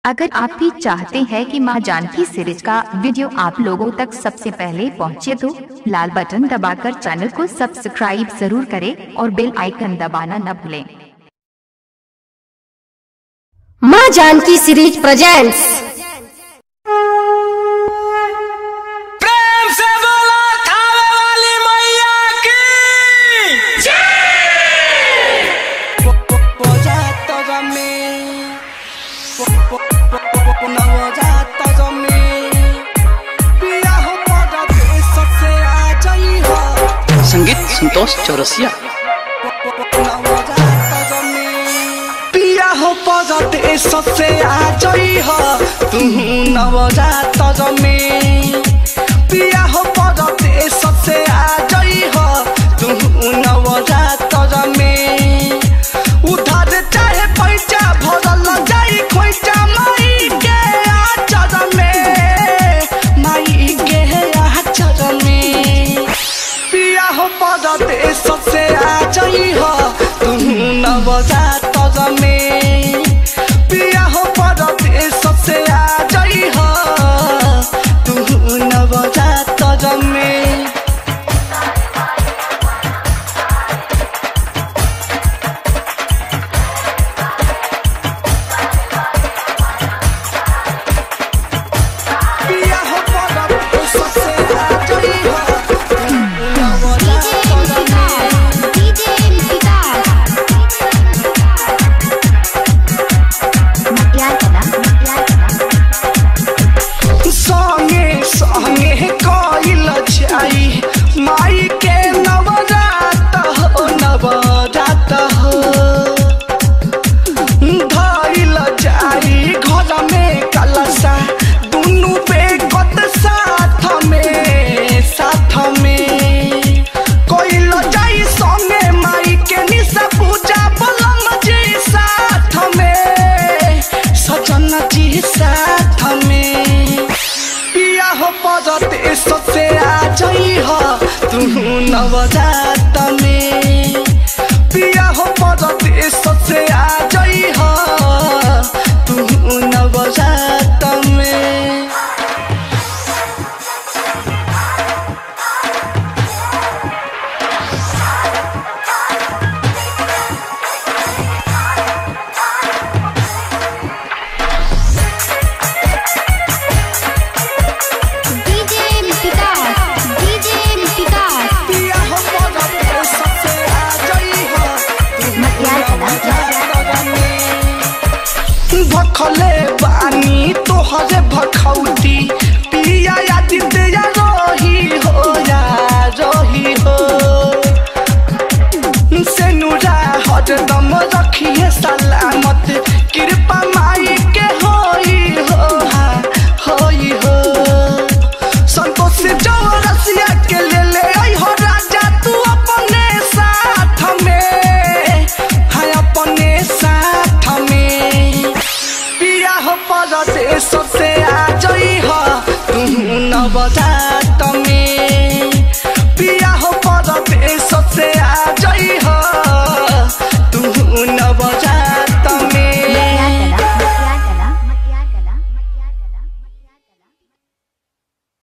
अगर आप भी चाहते हैं कि मां जानकी सीरीज का वीडियो आप लोगों तक सबसे पहले पहुंचे तो लाल बटन दबाकर चैनल को सब्सक्राइब जरूर करें और बेल आइकन दबाना न भूलें। मां जानकी सीरीज प्रेजेंट्स। संगीत संतोष चौरसिया। पिया हो पगते सबसे आ जाई हो तू नवजात जमे। पिया हो पगते सबसे आ जाई हो तू नवजात जमे। उधार चाहे पैसा भरल जाई खोइचा माई के आचर में, माई के आचर में। पिया हो पगते सबसे आ जाई हो तू नवजात जमे। पिया हो पगते सबसे आ जाई हो तू नवजात जमे। माई के नवजात हो नवजात हो धइल जाई घर में कलसा दुनु बेकत साथ में कोइल जाई संगे माई के निशा पूजा बलम जी साथ में सजन जी साथ में। पिया हो पगते सबसे आ जाई हो तू नवजात में। पिया हो पगते सबसे आ जाई हो तू नवजात में। भखले बानी तोहरे भखौती पिया यादित या रही हो से नुरा हरदम रखिए साला